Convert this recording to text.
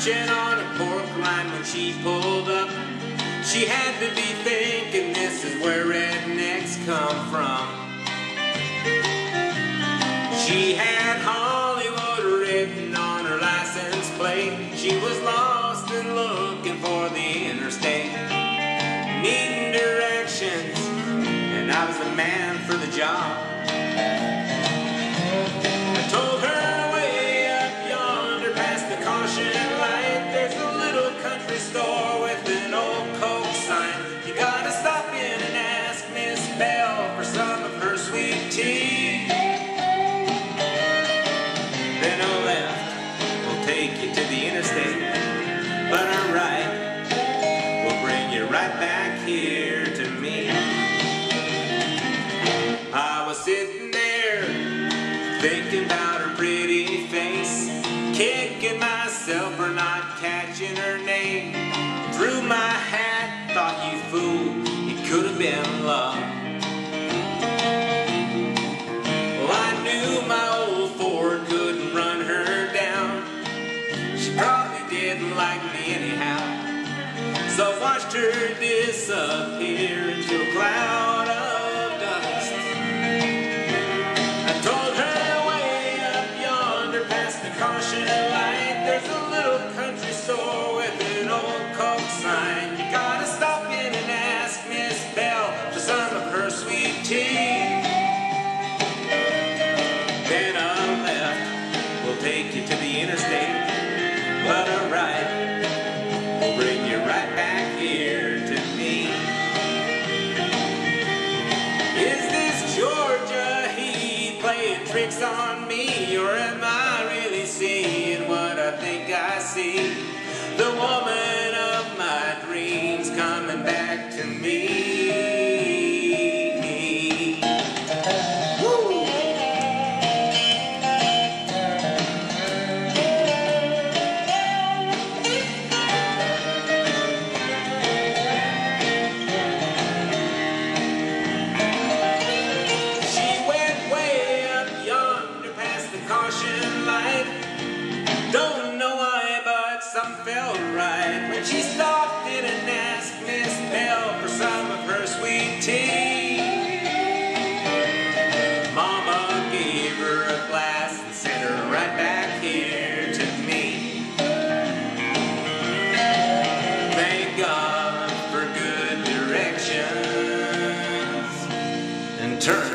munching on a pork rind when she pulled up. She had to be thinking this is where rednecks come from. She had Hollywood written on her license plate. She was lost and looking for the interstate, needing directions, and I was the man for the job. I told her way up yonder past the caution light, there's a little country store with an old Coke sign. You gotta stop in and ask Miss Bell for some of her sweet tea. Then a left will take you to the interstate, but a right will bring you right back here to me. I was sitting there thinking about her pretty face, kicking myself for not catching her name. Threw my hat, thought, you fool, it could have been love. Well, I knew my old Ford couldn't run her down. She probably didn't like me anyhow, so I watched her disappear into a cloud of dust. I told her way up yonder past the caution light, there's a little country store with an old Coke sign. You gotta stop in and ask Miss Bell for some of her sweet tea. Then a left will take you to the interstate, but a right will bring you right back here to me. Is this Georgia Heat playing tricks on me, or am I really seeing what I think I see? The woman of my dreams coming back to me. Woo! She went way up yonder past the caution light. Don't know why, but something felt right when she stopped in and asked Miss Bell for some of her sweet tea. Mama gave her a glass and sent her right back here to me. Thank God for good directions, and turn